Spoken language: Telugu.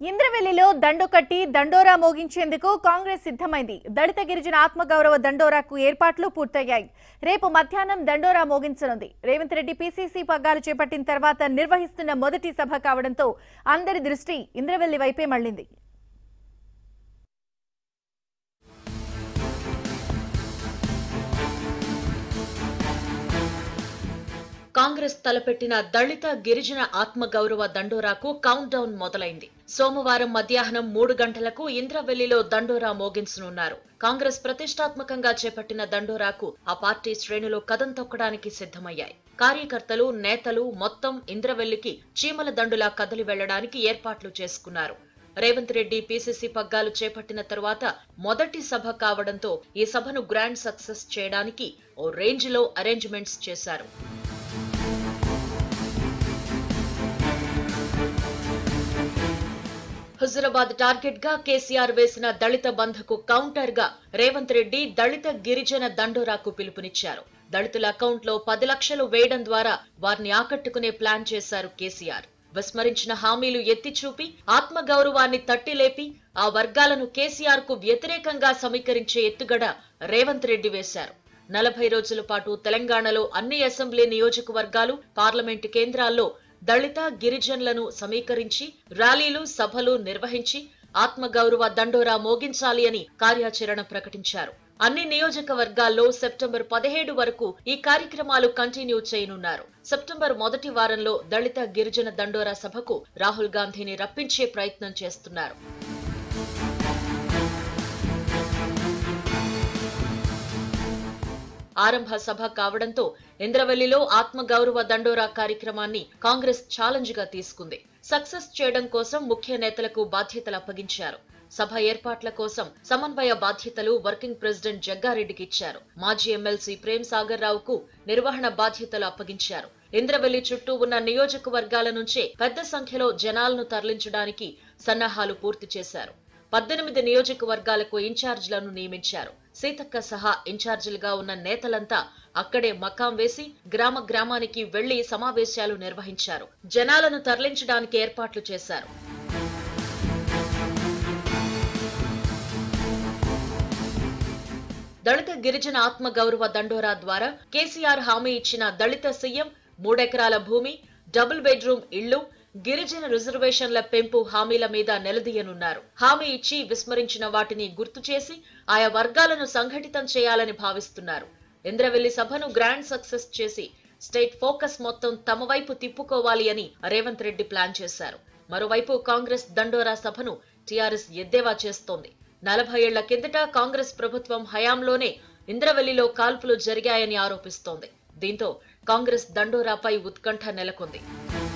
ఇంద్రవెల్లిలో దండు కట్టి దండోరా మోగించేందుకు కాంగ్రెస్ సిద్ధమైంది. దళిత గిరిజన ఆత్మగౌరవ దండోరాకు ఏర్పాట్లు పూర్తయ్యాయి. రేపు మధ్యాహ్నం దండోరా మోగించనుంది. రేవంత్ రెడ్డి పీసీసీ పగ్గాలు చేపట్టిన తర్వాత నిర్వహిస్తున్న మొదటి సభ కావడంతో అందరి దృష్టి ఇంద్రవెల్లి వైపే మళ్లింది. కాంగ్రెస్ తలపెట్టిన దళిత గిరిజన ఆత్మగౌరవ దండోరాకు కౌంట్ డౌన్ మొదలైంది. సోమవారం మధ్యాహ్నం 3 గంటలకు ఇంద్రవెల్లిలో దండోరా మోగించనున్నారు. కాంగ్రెస్ ప్రతిష్టాత్మకంగా చేపట్టిన దండోరాకు ఆ పార్టీ శ్రేణులు కదం తొక్కడానికి సిద్ధమయ్యాయి. కార్యకర్తలు, నేతలు మొత్తం ఇంద్రవెల్లికి చీమల దండులా కదలి వెళ్లడానికి ఏర్పాట్లు చేసుకున్నారు. రేవంత్ రెడ్డి పీసీసీ పగ్గాలు చేపట్టిన తరువాత మొదటి సభ కావడంతో ఈ సభను గ్రాండ్ సక్సెస్ చేయడానికి ఓ రేంజ్ లో అరేంజ్మెంట్స్ చేశారు. హుజురాబాద్ టార్గెట్ గా కేసీఆర్ వేసిన దళిత బంధుకు కౌంటర్ గా రేవంత్ రెడ్డి దళిత గిరిజన దండోరాకు పిలుపునిచ్చారు. దళితుల అకౌంట్ లో 10 లక్షలు వేయడం ద్వారా వారిని ఆకట్టుకునే ప్లాన్ చేశారు కేసీఆర్. విస్మరించిన హామీలు ఎత్తిచూపి ఆత్మగౌరవాన్ని తట్టిలేపి ఆ వర్గాలను కేసీఆర్ కు వ్యతిరేకంగా సమీకరించే ఎత్తుగడ రేవంత్ రెడ్డి వేశారు. 40 రోజుల పాటు తెలంగాణలో అన్ని అసెంబ్లీ నియోజకవర్గాలు, పార్లమెంటు కేంద్రాల్లో దళిత గిరిజనులను సమీకరించి ర్యాలీలు, సభలు నిర్వహించి ఆత్మగౌరవ దండోరా మోగించాలి అని కార్యాచరణ ప్రకటించారు. అన్ని నియోజకవర్గాల్లో సెప్టెంబర్ 17 వరకు ఈ కార్యక్రమాలు కంటిన్యూ చేయనున్నారు. సెప్టెంబర్ మొదటి వారంలో దళిత గిరిజన దండోరా సభకు రాహుల్ గాంధీని రప్పించే ప్రయత్నం చేస్తున్నారు. ఆరంభ సభ కావడంతో ఇంద్రవెల్లిలో ఆత్మగౌరవ దండోరా కార్యక్రమాన్ని కాంగ్రెస్ ఛాలెంజ్ గా తీసుకుంది. సక్సెస్ చేయడం కోసం ముఖ్య నేతలకు బాధ్యతలు అప్పగించారు. సభ ఏర్పాట్ల కోసం సమన్వయ బాధ్యతలు వర్కింగ్ ప్రెసిడెంట్ జగ్గారెడ్డికి ఇచ్చారు. మాజీ ఎమ్మెల్సీ ప్రేమ్ సాగర్ రావుకు నిర్వహణ బాధ్యతలు అప్పగించారు. ఇంద్రవెల్లి చుట్టూ ఉన్న నియోజకవర్గాల నుంచే పెద్ద సంఖ్యలో జనాలను తరలించడానికి సన్నాహాలు పూర్తి చేశారు. 18 నియోజకవర్గాలకు ఇన్ఛార్జీలను నియమించారు. సీతక్క సహా ఇన్ఛార్జీలుగా ఉన్న నేతలంతా అక్కడే మకాం వేసి గ్రామ గ్రామానికి వెళ్లి సమావేశాలు నిర్వహించారు. జనాలను తరలించడానికి ఏర్పాట్లు చేశారు. దళిత గిరిజన ఆత్మగౌరవ దండోరా ద్వారా కేసీఆర్ హామీ ఇచ్చిన దళిత సీఎం 3 ఎకరాల భూమి, డబుల్ బెడ్రూమ్ ఇళ్లు, గిరిజన రిజర్వేషన్ల పెంపు హామీల మీద నిలదీయనున్నారు. హామీ ఇచ్చి విస్మరించిన వాటిని గుర్తు చేసి ఆయా వర్గాలను సంఘటితం చేయాలని భావిస్తున్నారు. ఇంద్రవెల్లి సభను గ్రాండ్ సక్సెస్ చేసి స్టేట్ ఫోకస్ మొత్తం తమ వైపు తిప్పుకోవాలి అని రేవంత్ రెడ్డి ప్లాన్ చేశారు. మరోవైపు కాంగ్రెస్ దండోరా సభను టీఆర్ఎస్ ఎద్దేవా చేస్తోంది. 40 ఏళ్ల కిందట కాంగ్రెస్ ప్రభుత్వం హయాంలోనే ఇంద్రవెల్లిలో కాల్పులు జరిగాయని ఆరోపిస్తోంది. దీంతో కాంగ్రెస్ దండోరాపై ఉత్కంఠ నెలకొంది.